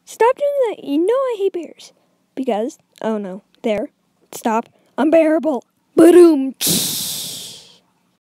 Stop doing that. You know I hate bears. Because, oh no, there. Stop. Unbearable. Boom.